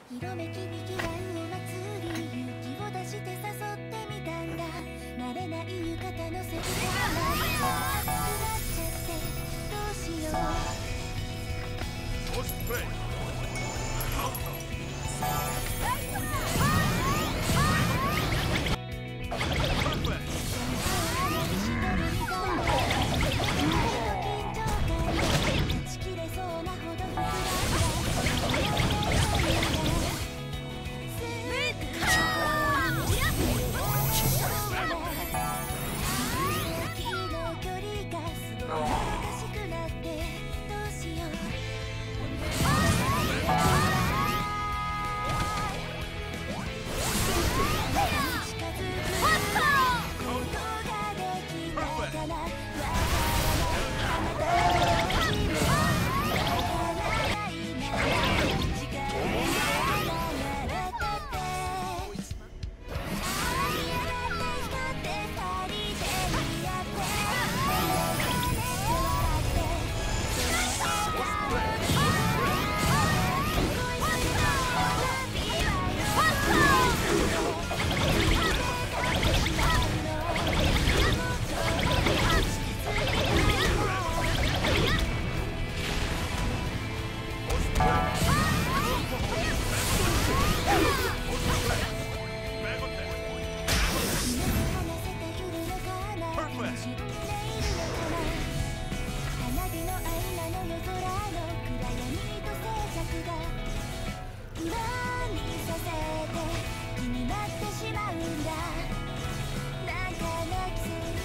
色めきにきらんお祭り勇気を出して誘ってみたんだ慣れない浴衣のせいから下っちゃってどうしよう気になってしまうんだなんか泣きそう